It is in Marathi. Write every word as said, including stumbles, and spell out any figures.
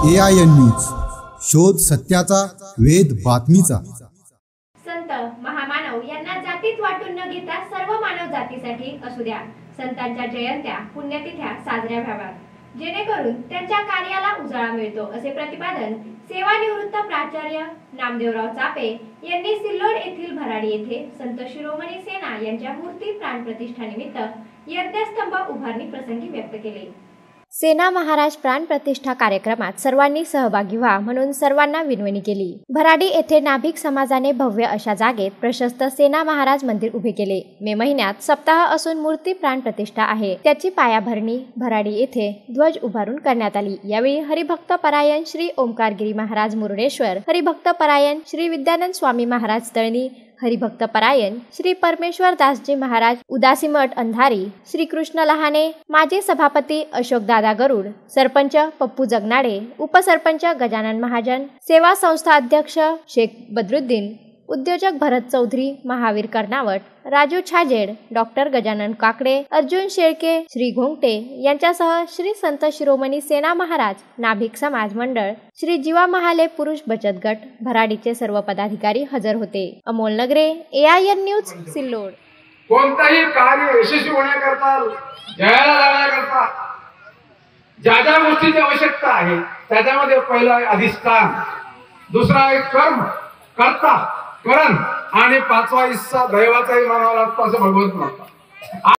ए आय एन न्यूज, शोध सत्याचा, वेध बातमीचा। संत महामानव यांना जातीत वाटून न घेता सर्व मानव जातीसाठी असू द्या। संतांच्या जयंत्या पुण्यतिथ्या साजऱ्या व्हाव्यात, जेणेकरून त्यांच्या कार्याला उजाळा मिळतो, असे प्रतिपादन सेवानिवृत्त प्राचार्य नामदेवराव चापे यांनी सिल्लोड येथील भराडी येथे संत शिरोमणी सेना यांच्या मूर्ती प्राण प्रतिष्ठानिमित्त यज्ञस्तंभ उभारणी प्रसंगी व्यक्त केले। सेना महाराज प्राण प्रतिष्ठा कार्यक्रमात सर्वांनी सहभागी व्हा म्हणून सर्वांना विनवणी केली। भराडी येथे नाभिक समाजाने भव्य अशा जागेत प्रशस्त सेना महाराज मंदिर उभे केले। मे महिन्यात सप्ताह असून मूर्ती प्राण प्रतिष्ठा आहे, त्याची पायाभरणी भराडी येथे ध्वज उभारून करण्यात आली। यावेळी हरिभक्त परायण श्री ओंकारगिरी महाराज मुरुडेश्वर, हरिभक्त परायण श्री विद्यानंद स्वामी महाराज तळणी, हरिभक्त परायण श्री परमेश्वर दासजी महाराज उदासीमठ अंधारी, श्री कृष्ण लहाने, माजी सभापती अशोक दादा गरुड, सरपंच पप्पू जगनाडे, उपसरपंच गजानन महाजन, सेवा संस्था अध्यक्ष शेख बद्रुद्दीन, उद्योजक भरत चौधरी, महावीर कर्नावट, राजू छाजेड, डॉक्टर गजानन काकडे, अर्जुन शेळके, श्री घोंगटे यांच्यासह श्री संत शिरोमणी सेना महाराज नाभिक समाज मंडळ, श्री जीवा महाले पुरुष बचत गट भराडीचे सर्व पदाधिकारी हजर होते। Amol Nagare, A I N news, Sillod. कोणताही कार्य यशस्वी होण्याकरता, जयाला जाण्याकरता ज्या ज्या गोष्टीची आवश्यकता आहे त्याच्यामध्ये पहिला अधिष्ठान, दुसरा एक कर्म कर्ता करण आणि पाचवा हिस्सा दैवाचाही मानावा लागतो, असं भगवंत म्हणतात।